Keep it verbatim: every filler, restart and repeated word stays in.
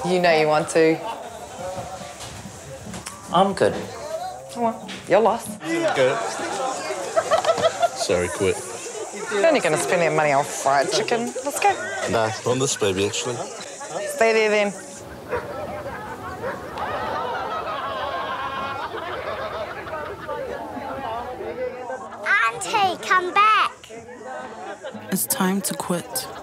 You know you want to. I'm good. Oh, well, you're lost. Good. Sorry, quit. You're only going to spend your money on fried chicken. Let's go. Nah, on this baby, actually. Stay there, then. Auntie, come back. It's time to quit.